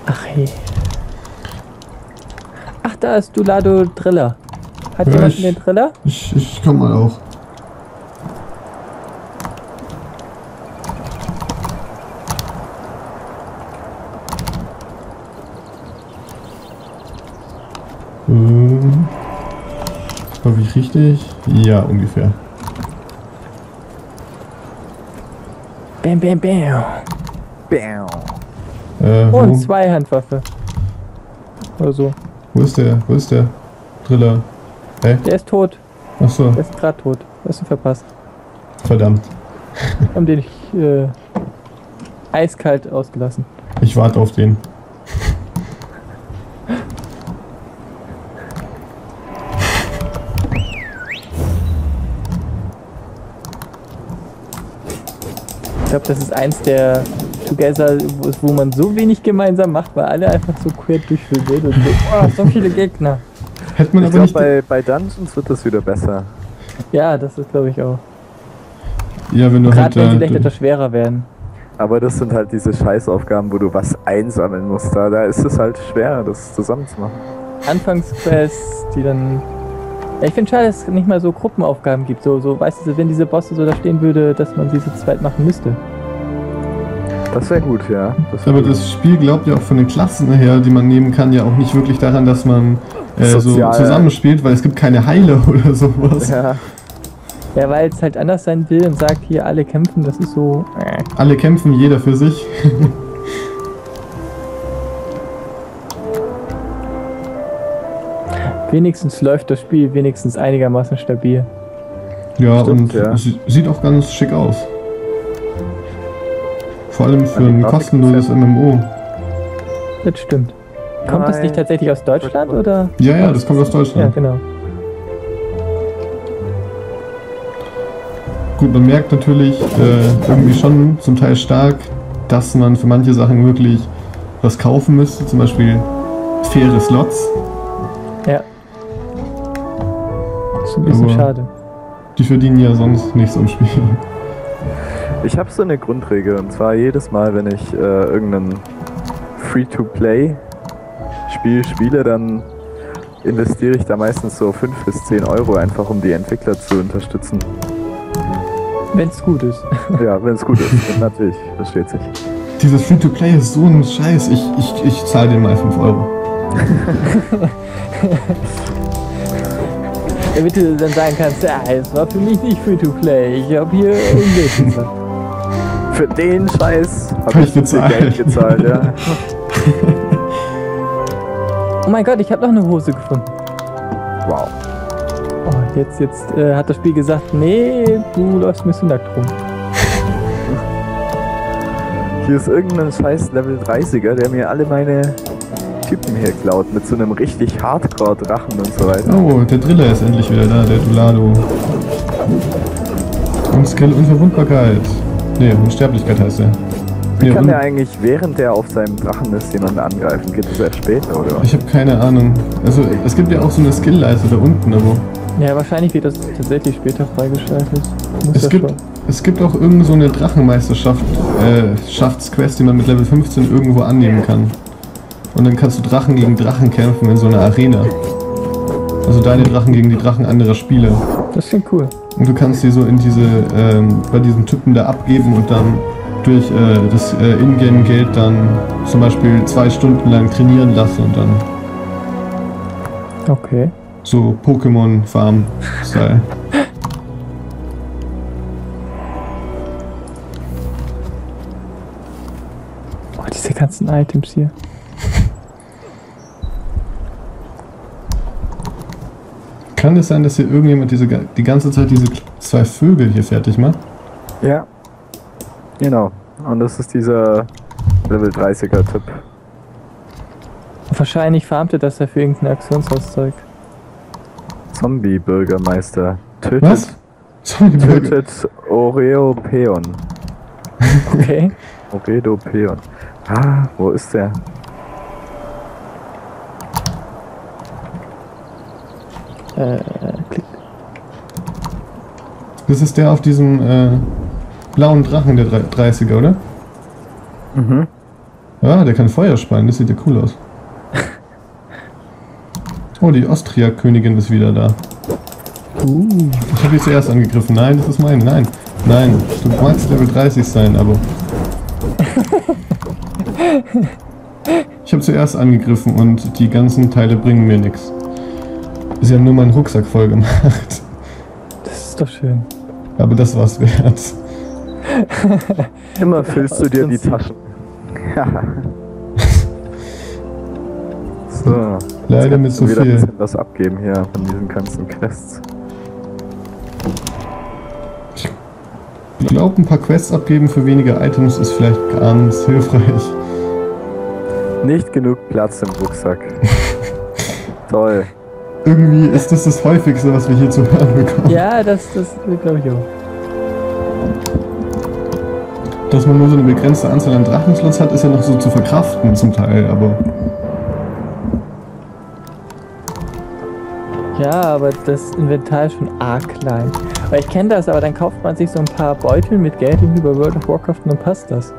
Ach hey. Ach, da ist Dulado Driller. Hat Ja, jemand den Driller? Ich komm mal auch. Hoffe ich richtig? Ja, ungefähr. Bam, bam, bam. Bam. Und Zweihandwaffe. Oder so. Wo ist der? Wo ist der? Driller. Hä? Der ist tot. Achso, Der ist gerade tot. Hast du verpasst. verdammt. Haben den eiskalt ausgelassen. Ich warte auf den. Ich glaube, das ist eins der Together, wo man so wenig gemeinsam macht, weil alle einfach so quer durchführen und so viele Gegner. Hätte man Ich aber nicht. glaube, bei Dungeons wird das wieder besser. Ja, das ist glaube ich auch. Ja, wenn du Gerade halt. wenn sie vielleicht etwas schwerer werden. Aber das sind halt diese Scheißaufgaben, wo du was einsammeln musst. Da ist es halt schwer, das zusammenzumachen. Anfangsquests, die dann. Ja, ich finde schade, dass es nicht mal so Gruppenaufgaben gibt. So, weißt du, wenn diese Bosse so da stehen würde, dass man sie zu zweit machen müsste. Das wäre gut, ja. Aber das Spiel glaubt ja auch von den Klassen her, die man nehmen kann, ja auch nicht wirklich daran, dass man so Sozial. zusammenspielt, weil es gibt keine Heile oder sowas. Ja. Ja, weil es halt anders sein will und sagt, hier alle kämpfen, das ist so. Alle kämpfen, jeder für sich. Wenigstens läuft das Spiel wenigstens einigermaßen stabil. Ja, Stimmt, und ja. es sieht auch ganz schick aus. Vor allem für Ja, die ein Grafik kostenloses ist ja- MMO. Das stimmt. Kommt das nicht tatsächlich aus Deutschland oder? Ja, ja, das kommt aus Ja, Deutschland. genau. Gut, man merkt natürlich irgendwie schon zum Teil stark, dass man für manche Sachen wirklich was kaufen müsste, zum Beispiel faire Slots. Ja. Ist ein bisschen Aber- schade. Die verdienen ja sonst nichts am Spiel. Ich habe so eine Grundregel, und zwar jedes Mal, wenn ich irgendein Free-to-Play-Spiel spiele, dann investiere ich da meistens so 5 bis 10 Euro einfach, um die Entwickler zu unterstützen. Wenn es gut ist. Ja, wenn es gut ist, natürlich, versteht sich. Dieses Free-to-Play ist so ein Scheiß. Ich zahle dir mal 5 Euro. Damit du dann sagen kannst, ja, es war für mich nicht Free-to-Play. Ich habe hier Geld gezahlt. Für den Scheiß Hab habe ich ich so viel gezahlt. Geld gezahlt, ja. Oh mein Gott, ich habe noch eine Hose gefunden. Wow. Oh, jetzt hat das Spiel gesagt, nee, du läufst mir so nackt rum. Hier ist irgendein scheiß Level 30er, der mir alle meine Typen hier klaut, mit so einem richtig Hardcore-Drachen und so weiter. Oh, der Driller ist endlich wieder da, der Dulado. Und Skill Unverwundbarkeit. Ne, Unsterblichkeit heißt er. Wie Nee, kann und der eigentlich, während der auf seinem Drachen ist, jemanden angreifen? Geht das erst später, oder was? ich habe keine Ahnung. Also, es gibt ja auch so eine Skill-Leiste da unten, aber Ja, wahrscheinlich wird das tatsächlich später freigeschaltet. Muss es ja gibt, schon. es gibt auch irgend so eine Drachenmeisterschaft, Schaftsquest, die man mit Level 15 irgendwo annehmen kann. Und dann kannst du Drachen gegen Drachen kämpfen in so einer Arena. Also deine Drachen gegen die Drachen anderer Spieler. Das klingt cool. Und du kannst die so in diese, bei diesem Typen da abgeben und dann durch das Ingame-Geld dann zum Beispiel 2 Stunden lang trainieren lassen und dann Okay. so Pokémon-Farm-Style. Oh, diese ganzen Items hier. Kann es sein, dass hier irgendjemand die ganze Zeit diese 2 Vögel hier fertig macht? Ja. Genau. Und das ist dieser Level 30er-Typ. Wahrscheinlich farmt er das ja für irgendein Aktionshauszeug. Zombie-Bürgermeister. Tötet, Was? Zombie-Burger. tötet Oreopeon. Okay. Oredopeon. Ah, wo ist der? Klick. Das ist der auf diesem blauen Drachen, der 30er, oder? Mhm. Ja, der kann Feuer speien, das sieht ja cool aus. Oh, die Austria-Königin ist wieder da. Ich habe die zuerst angegriffen. Nein, das ist meine. Nein. Nein, du magst Level 30 sein, aber... Ich habe zuerst angegriffen und die ganzen Teile bringen mir nichts. Sie haben nur meinen Rucksack voll gemacht. Das ist doch schön. Aber das war's wert. Immer füllst du dir die Taschen. So. Leider mit so wieder viel. ein bisschen was abgeben hier von diesen ganzen Quests. Ich glaube, ein paar Quests abgeben für weniger Items ist vielleicht ganz hilfreich. Nicht genug Platz im Rucksack. Toll. Irgendwie ist das das Häufigste, was wir hier zu hören bekommen. Ja, das glaube ich auch. Dass man nur so eine begrenzte Anzahl an Drachenslots hat, ist ja noch so zu verkraften zum Teil, aber... Ja, aber das Inventar ist schon arg klein. Weil ich kenne das, aber dann kauft man sich so ein paar Beutel mit Geld wie bei World of Warcraft und dann passt das.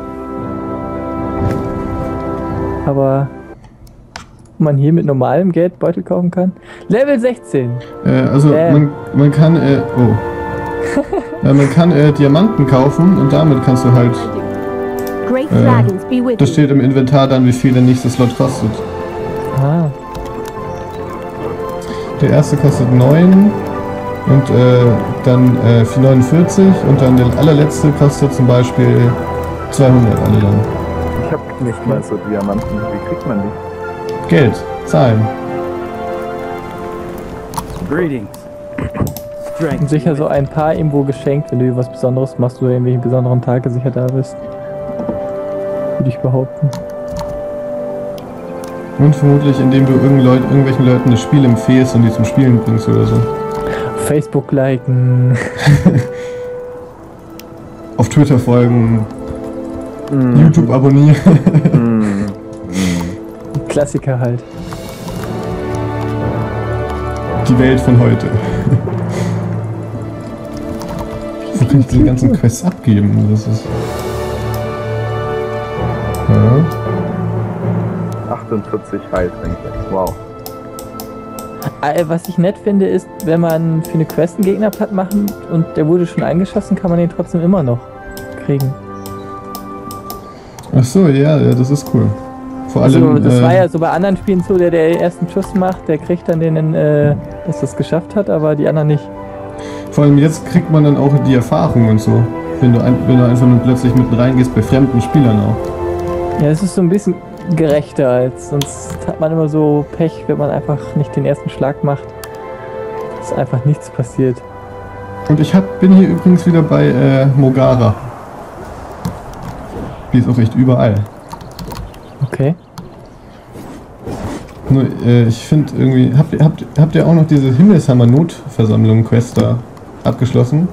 Aber wo man hier mit normalem Geld Beutel kaufen kann. Level 16! Man kann, man kann Diamanten kaufen und damit kannst du halt... das steht im Inventar dann, wie viel der nächste Slot kostet. Ah. Der erste kostet 9 und dann 49 und dann der allerletzte kostet zum Beispiel 200 alle dann. Ich hab nicht mal so Diamanten. Wie kriegt man die? Geld, zahlen. Greetings. Und sicher so ein paar irgendwo geschenkt, wenn du dir was Besonderes machst oder irgendwelche besonderen Tage sicher da bist. Würde ich behaupten. Und vermutlich, indem du irgendwelchen Leuten das Spiel empfehlst und die zum Spielen bringst oder so. Facebook liken. Auf Twitter folgen. YouTube abonnieren. Klassiker halt. Die Welt von heute. Wo kann ich diese ganzen Quests abgeben? Das ist... Ja. 48 Heiltränke. Wow. Was ich nett finde, ist, wenn man für eine Quest einen Gegner platt machen und der wurde schon eingeschossen, kann man den trotzdem immer noch kriegen. Ach so, ja, das ist cool. Vor allem, also, das war ja so bei anderen Spielen so, der den ersten Schuss macht, der kriegt dann den, dass das geschafft hat, aber die anderen nicht. Vor allem jetzt kriegt man dann auch die Erfahrung und so, wenn du einfach nur plötzlich mitten reingehst bei fremden Spielern auch. Ja, es ist so ein bisschen gerechter als sonst hat man immer so Pech, wenn man einfach nicht den ersten Schlag macht, dass einfach nichts passiert. Und ich bin hier übrigens wieder bei Mogara. Die ist auch echt überall. Okay. Nur, ich finde irgendwie... Habt ihr auch noch diese Himmelshammer-Notversammlung-Quest da abgeschlossen?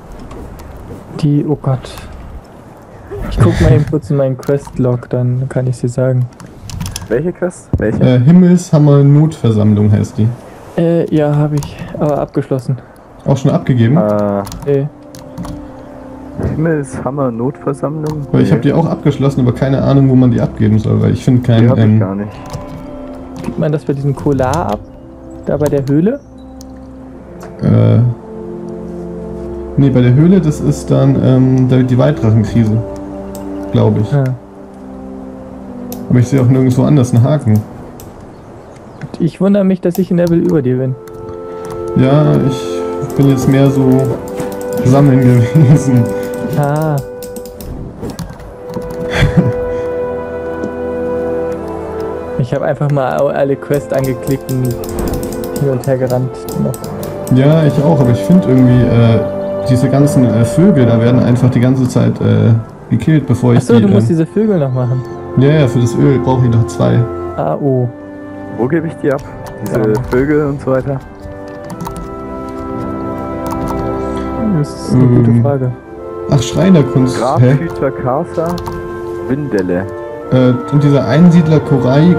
Oh Gott. Ich guck mal eben kurz in meinen Quest-Log, dann kann ich dir sagen. Welche Quest? Welche? Himmelshammer-Notversammlung heißt die. Ja, habe ich, aber abgeschlossen. Auch schon abgegeben? Himmelshammer Notversammlung? Weil ich habe die auch abgeschlossen, aber keine Ahnung, wo man die abgeben soll, weil ich finde keinen... Die hab ich gar nicht. Gibt man das bei diesem Kolar ab? Da bei der Höhle? Nee, bei der Höhle, das ist dann die Walddrachenkrise. Glaube ich. Ja. Aber ich sehe auch nirgendwo anders einen Haken. Ich wundere mich, dass ich ein Level über dir bin. Ja, ich bin jetzt mehr so sammeln gewesen. Ah. Ich habe einfach mal alle Quests angeklickt und hin und her gerannt. Ja, ich auch, aber ich finde irgendwie, diese ganzen Vögel, da werden einfach die ganze Zeit gekillt, bevor ich Achso, du musst diese Vögel noch machen. Ja, für das Öl brauche ich noch 2. Ah, oh. Wo gebe ich die ab? Diese Vögel und so weiter? Das ist eine gute Frage. Ach, Schreinerkunst. Grabhüter Casa, Windelle. Und dieser Einsiedler Koraiden?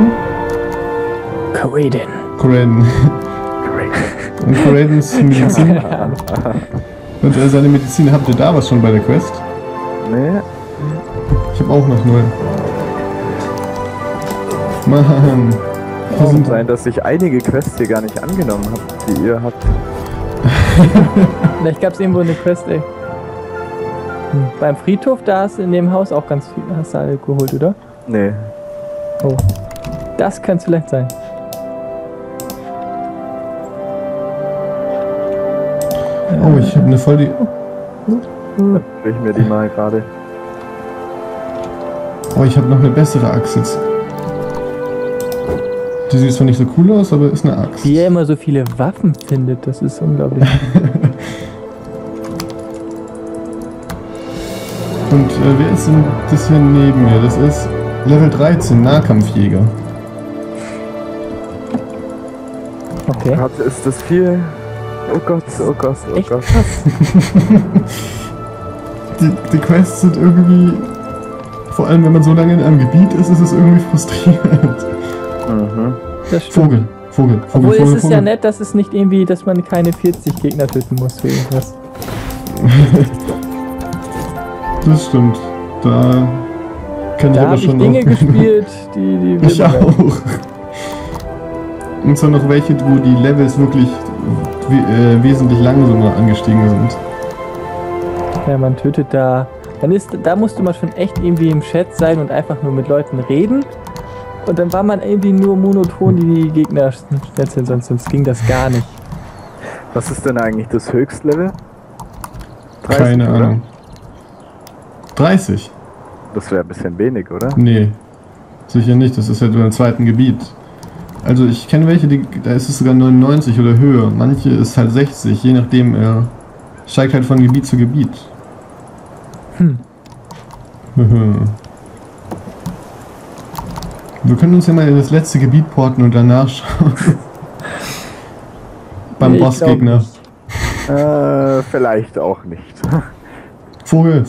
Koraiden. Und Koraidens Medizin. Und seine Medizin, habt ihr da was schon bei der Quest? Nee. Ich habe auch noch 0. Mann. Kann sein, dass ich einige Quests hier gar nicht angenommen habe, die ihr habt. Vielleicht gab es irgendwo eine Quest, ey. Beim Friedhof, da hast du in dem Haus auch ganz viel, hast du alle geholt, oder? Nee. Oh. Das könnte es vielleicht sein. Oh, ich habe eine voll die... Dann ich mir die mal gerade. Oh, ich habe noch eine bessere Axt jetzt. Die sieht zwar nicht so cool aus, aber ist eine Axt. Wie er immer so viele Waffen findet, das ist unglaublich. Und wer ist denn das hier neben mir? Das ist Level 13, Nahkampfjäger. Okay. Gott, ist das viel? Oh Gott, oh Gott, oh Echt Gott. krass. Die Quests sind irgendwie... Vor allem, wenn man so lange in einem Gebiet ist, ist es irgendwie frustrierend. Mhm. Das stimmt. Vogel. Obwohl es ist ja nett, dass es nicht irgendwie, dass man keine 40 Gegner töten muss für irgendwas. Das stimmt. Da kann ich Da aber habe ich schon Dinge noch... gespielt, die will Ich man gar nicht. auch. Und zwar noch welche, wo die Levels wirklich wesentlich langsamer angestiegen sind. Ja, man tötet da. Da musste man schon echt irgendwie im Chat sein und einfach nur mit Leuten reden. Und dann war man irgendwie nur monoton die Gegner schnetzeln, sonst ging das gar nicht. Was ist denn eigentlich das Höchstlevel? 30, Keine oder? Ahnung. 30? Das wäre ein bisschen wenig, oder? Nee. Sicher nicht, das ist ja nur im zweiten Gebiet. Also ich kenne welche, da ist es sogar 99 oder höher. Manche ist halt 60, je nachdem, er steigt halt von Gebiet zu Gebiet. Wir können uns ja mal in das letzte Gebiet porten und danach schauen. Beim Nee, ich Bossgegner. Vielleicht auch nicht. Vogel.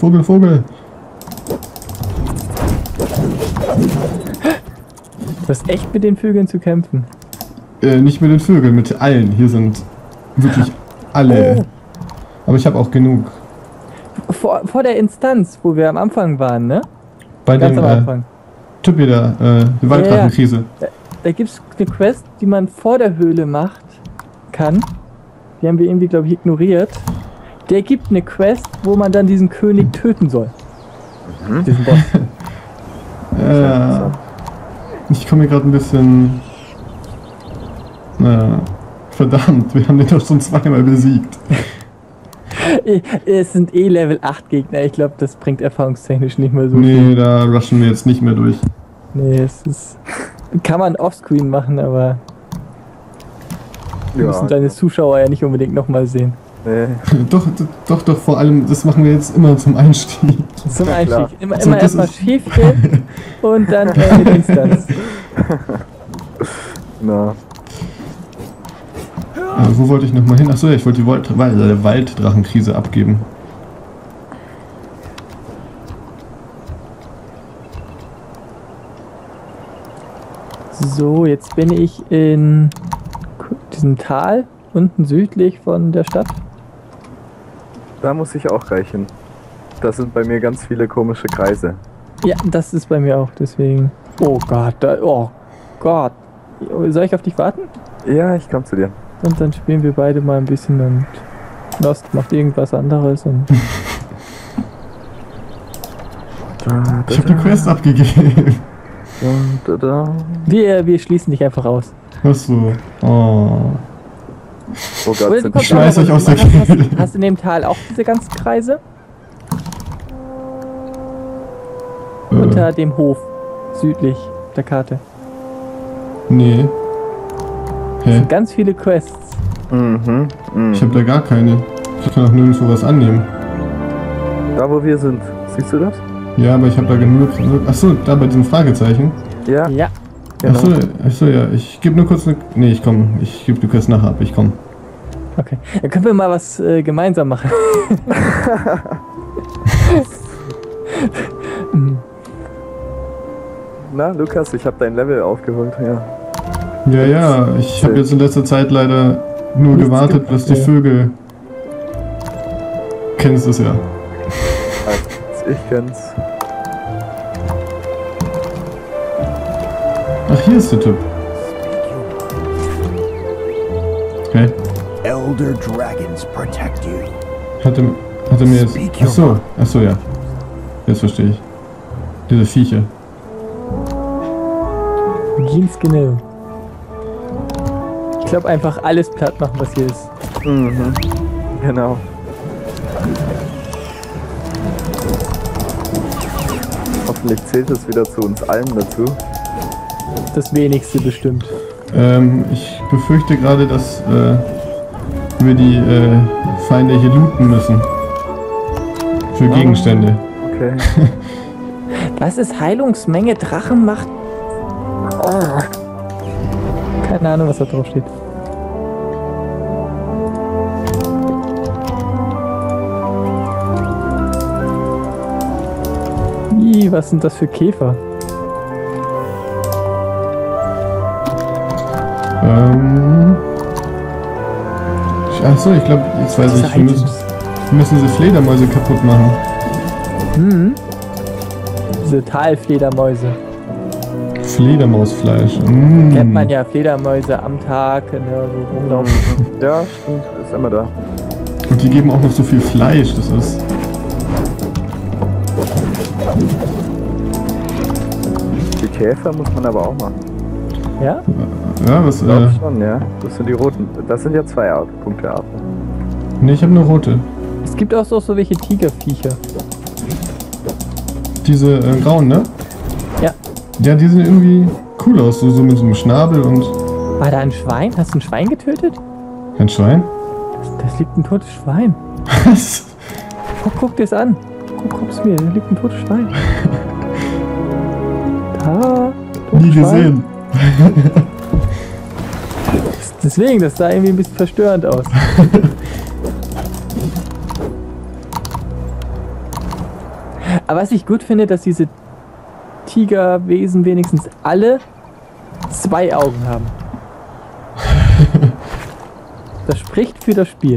Du hast echt mit den Vögeln zu kämpfen. Nicht mit den Vögeln, mit allen. Hier sind wirklich alle. Oh. Aber ich habe auch genug. Vor der Instanz, wo wir am Anfang waren, ne? Bei Ganz dem am Anfang. Typ wieder, die Walddrachenkrise. Da gibt es eine Quest, die man vor der Höhle macht kann. Die haben wir irgendwie, glaube ich, ignoriert. Der gibt eine Quest, wo man dann diesen König töten soll. Diesen Boss. Ich komme mir gerade ein bisschen... verdammt, wir haben den doch schon zweimal besiegt. Es sind eh Level 8 Gegner. Ich glaube, das bringt erfahrungstechnisch nicht mehr so Nee, viel. da rushen wir jetzt nicht mehr durch. Nee, es ist... Kann man offscreen machen, aber... Wir müssen deine Zuschauer ja nicht unbedingt nochmal sehen. Nee. Doch, vor allem, das machen wir jetzt immer zum Einstieg. Zum Einstieg. Immer So, das erstmal ist- Schäfchen und dann mit Instanz. Na. Wo wollte ich nochmal hin? Achso, ja, ich wollte die Walddrachenkrise abgeben. So, jetzt bin ich in diesem Tal, unten südlich von der Stadt. Da muss ich auch reichen. Da sind bei mir ganz viele komische Kreise. Ja, das ist bei mir auch, deswegen. Oh Gott, oh Gott. Soll ich auf dich warten? Ja, ich komm zu dir. Und dann spielen wir beide mal ein bisschen und Lost macht irgendwas anderes und. Ich habe die Quest abgegeben. Wir schließen dich einfach aus. Achso. Oh. Oh Gott, Oder du sind kommst die Ich schmeiß einfach- euch aus der Kiste. Hast du in dem Tal auch diese ganzen Kreise? Unter dem Hof, südlich der Karte. Nee. Hä? Sind ganz viele Quests. Ich habe da gar keine. Ich kann auch nirgendwo was annehmen. Da wo wir sind. Siehst du das? Ja, aber ich habe da genug. Achso, da bei diesem Fragezeichen. Ja. Ja. Genau. Achso, ja. Ich gebe nur kurz eine. Nee, ich komm. Ich gebe die Quest nachher ab. Ich komm. Okay. Dann können wir mal was gemeinsam machen. Na, Lukas, ich habe dein Level aufgeholt. Ja. Ja, ich habe jetzt in letzter Zeit leider nur Nichts gewartet, gemacht, bis die ja. Vögel. Kennst es ja. Ich kenn's. Ach, hier ist der Typ. Okay. Elder dragons protect you. Hat er mir jetzt... Achso, ja. Jetzt verstehe ich. Diese Viecher. Ganz genau. Ich glaube einfach alles platt machen, was hier ist. Mhm. Genau. Hoffentlich zählt es wieder zu uns allen dazu. Das wenigste bestimmt. Ich befürchte gerade, dass wir die Feinde hier looten müssen. Für Gegenstände. Okay. Was ist Heilungsmenge Drachenmacht? Oh. Keine Ahnung, was da drauf steht. Was sind das für Käfer? Achso, ich glaube, jetzt weiß ich, wir müssen diese Fledermäuse kaputt machen. Hm. Diese Talfledermäuse. Fledermausfleisch. Kennt man ja, Fledermäuse am Tag, so rumlaufen. Ja, stimmt, ist immer da. Und die geben auch noch so viel Fleisch, das ist... Die Käfer muss man aber auch machen. Ja? Ja, was... Ich glaube schon, ja. Das sind die roten. Das sind ja zwei Punktearten. Ne, ich habe eine rote. Es gibt auch so welche Tigerviecher. Diese grauen, ne? Ja. Ja, die sehen irgendwie cool aus, so mit so einem Schnabel und... War da ein Schwein? Hast du ein Schwein getötet? Ein Schwein? Das liegt ein totes Schwein. Was? Guck dir das an. Guck's mir, da liegt ein totes Schwein. Da. Nie gesehen. Deswegen, das sah irgendwie ein bisschen verstörend aus. Aber was ich gut finde, dass diese Tigerwesen wenigstens alle 2 Augen haben. Das spricht für das Spiel.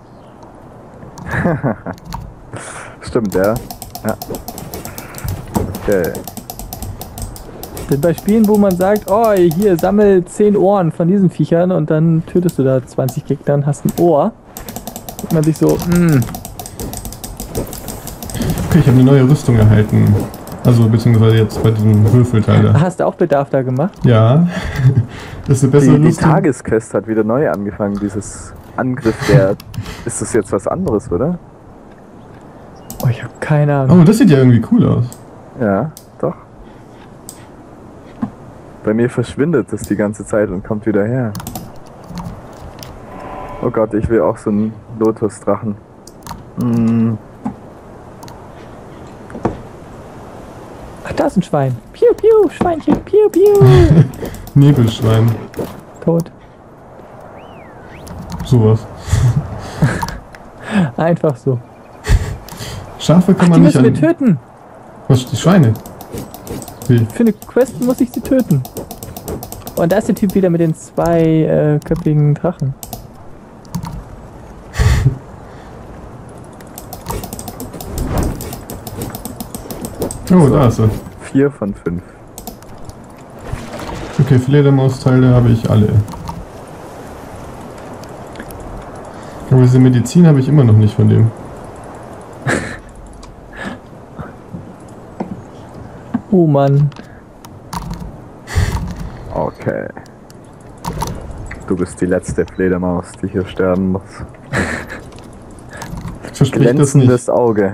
Stimmt, ja. Ja. Okay. Denn bei Spielen, wo man sagt, oh, hier, sammel 10 Ohren von diesen Viechern und dann tötest du da 20 Gegner und hast ein Ohr, denkt man sich so, Okay, ich habe eine neue Rüstung erhalten. Also, beziehungsweise jetzt bei diesem Würfelteil da. Hast du auch Bedarf da gemacht? Ja. Das ist eine bessere Die Rüstung. Tagesquest hat wieder neu angefangen, dieses Angriff der... Ist das jetzt was anderes, oder? Oh, ich habe keine Ahnung. Oh, das sieht ja irgendwie cool aus. Ja, doch. Bei mir verschwindet das die ganze Zeit und kommt wieder her. Oh Gott, ich will auch so einen Lotusdrachen. Ach, da ist ein Schwein. Piu, piu, Schweinchen, piu, piu. Nebelschwein. Tot. Sowas. Einfach so. Schafe kann Ach, man die nicht müssen wir töten. Was, die Schweine? Wie? Für eine Quest muss ich sie töten. Und da ist der Typ wieder mit den 2 köpfigen Drachen. Oh, da ist er. 4 von 5. Okay, Fledermausteile habe ich alle. Aber diese Medizin habe ich immer noch nicht von dem. Oh Mann. Okay. Du bist die letzte Fledermaus, die hier sterben muss. Versprich das nicht. Glänzendes Auge.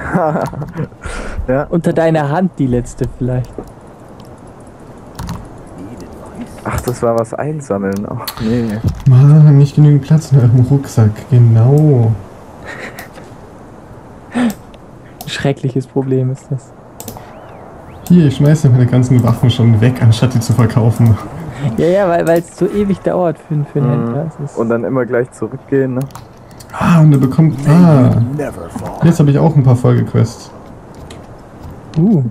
Ja. Unter deiner Hand die letzte vielleicht. Ach, das war was einsammeln. Ach nee. Mann, nicht genügend Platz in eurem Rucksack. Genau. Schreckliches Problem ist das. Hier, ich schmeiße meine ganzen Waffen schon weg, anstatt die zu verkaufen. Ja, weil es so ewig dauert für einen Händler. Und dann immer gleich zurückgehen, ne? Ah, und er bekommt... Ah, Never fall. jetzt habe ich auch ein paar Folgequests. Und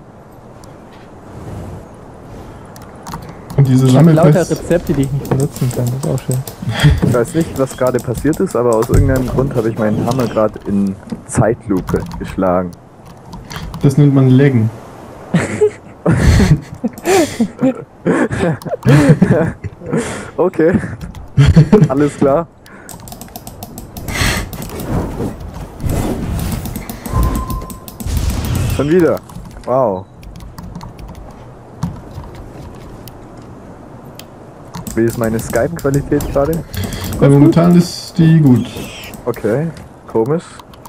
diese Ich habe lauter Sammelquests... Rezepte, die ich nicht benutzen kann. Das ist auch schön. Ich weiß nicht, was gerade passiert ist, aber aus irgendeinem Grund habe ich meinen Hammer gerade in Zeitlupe geschlagen. Das nennt man Laggen. Okay. Alles klar. Schon wieder. Wow. Wie ist meine Skype-Qualität gerade? Ja, momentan ist die gut. Okay, komisch.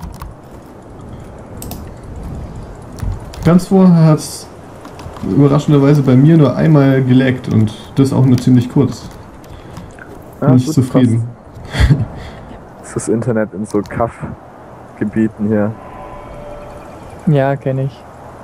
Ganz vorher hat es überraschenderweise bei mir nur einmal geleckt und das auch nur ziemlich kurz. Bin ich gut, zufrieden. Das ist das Internet in so Kaff-Gebieten hier. Ja, kenne ich.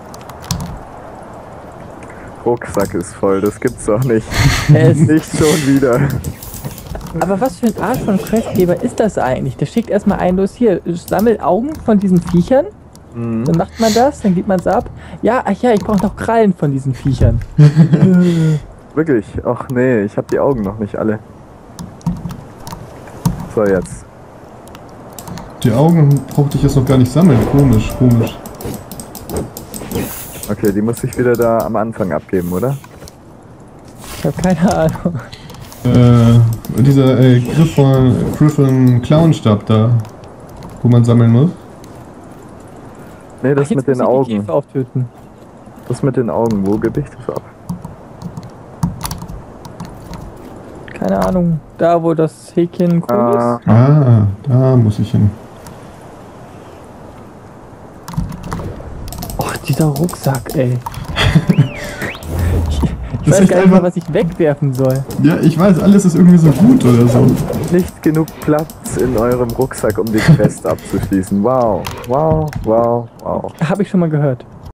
Rucksack ist voll, das gibt's doch nicht. Es Nicht schon wieder. Aber was für ein Arsch von Questgeber ist das eigentlich? Der schickt erstmal einen los, hier, sammelt Augen von diesen Viechern. Dann macht man das, dann gibt man es ab. Ja, ach ja, ich brauche noch Krallen von diesen Viechern. Wirklich? Ach nee, ich habe die Augen noch nicht alle. So, jetzt. Die Augen brauchte ich jetzt noch gar nicht sammeln. Komisch, komisch. Okay, die muss ich wieder da am Anfang abgeben, oder? Ich habe keine Ahnung. Dieser Griffon Clownstab da, wo man sammeln muss. Nee, das Ach, jetzt mit den muss ich die Augen. Käfer auftöten. Das mit den Augen, wo gebe ich das ab? Keine Ahnung. Da, wo das Häkchen cool ist. Ah, da muss ich hin. Oh, dieser Rucksack, ey. Ich Das ist weiß echt gar nicht mal, einfach- was ich wegwerfen soll. Ja, ich weiß, alles ist irgendwie so gut oder so. Nicht genug Platz in eurem Rucksack, um die Quest abzuschließen. Wow, wow, wow, wow. Habe ich schon mal gehört.